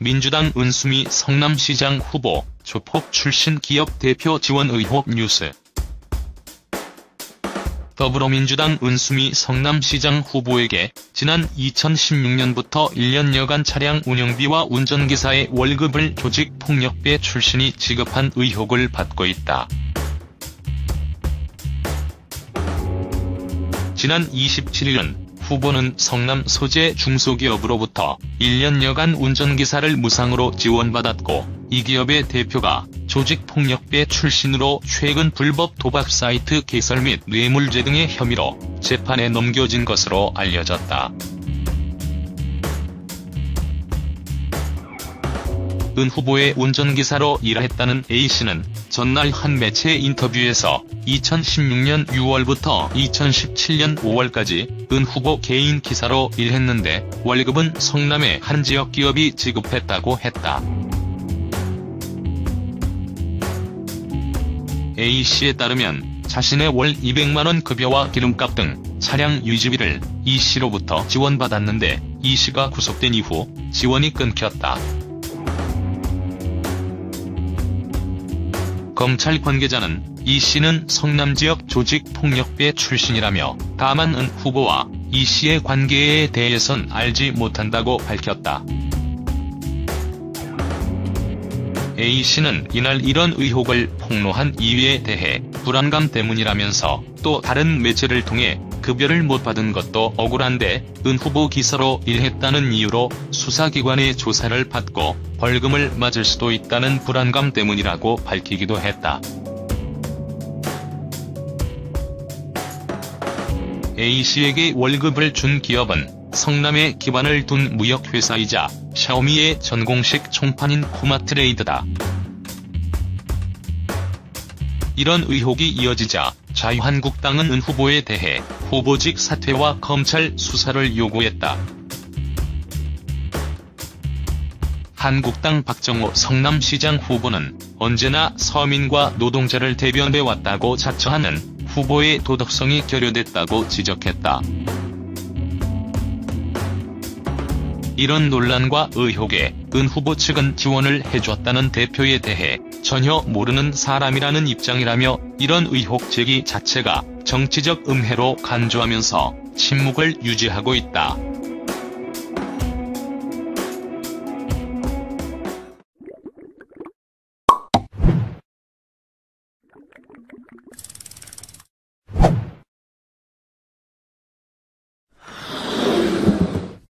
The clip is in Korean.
민주당 은수미 성남시장 후보, 조폭 출신 기업 대표 지원 의혹 뉴스. 더불어민주당 은수미 성남시장 후보에게 지난 2016년부터 1년여간 차량 운영비와 운전기사의 월급을 조직폭력배 출신이 지급한 의혹을 받고 있다. 지난 27일 후보는 성남 소재 중소기업으로부터 1년여간 운전기사를 무상으로 지원받았고, 이 기업의 대표가 조직폭력배 출신으로 최근 불법 도박 사이트 개설 및 뇌물죄 등의 혐의로 재판에 넘겨진 것으로 알려졌다. 은 후보의 운전기사로 일했다는 A씨는 전날 한 매체 인터뷰에서 2016년 6월부터 2017년 5월까지 은 후보 개인 기사로 일했는데 월급은 성남의 한 지역 기업이 지급했다고 했다. A씨에 따르면 자신의 월 200만원 급여와 기름값 등 차량 유지비를 E씨로부터 지원받았는데 E씨가 구속된 이후 지원이 끊겼다. 검찰 관계자는 E씨는 성남 지역 조직폭력배 출신이라며 다만 은 후보와 E씨의 관계에 대해선 알지 못한다고 밝혔다. A씨는 이날 이런 의혹을 폭로한 이유에 대해 불안감 때문이라면서 또 다른 매체를 통해 급여를 못 받은 것도 억울한데 은 후보 기사로 일했다는 이유로 수사기관의 조사를 받고 벌금을 맞을 수도 있다는 불안감 때문이라고 밝히기도 했다. A씨에게 월급을 준 기업은 성남에 기반을 둔 무역회사이자 샤오미의 전공식 총판인 코마트레이드다. 이런 의혹이 이어지자 자유한국당은 은 후보에 대해 후보직 사퇴와 검찰 수사를 요구했다. 한국당 박정호 성남시장 후보는 언제나 서민과 노동자를 대변해왔다고 자처하는 후보의 도덕성이 결여됐다고 지적했다. 이런 논란과 의혹에 은 후보 측은 지원을 해줬다는 대표에 대해 전혀 모르는 사람이라는 입장이라며 이런 의혹 제기 자체가 정치적 음해로 간주하면서 침묵을 유지하고 있다.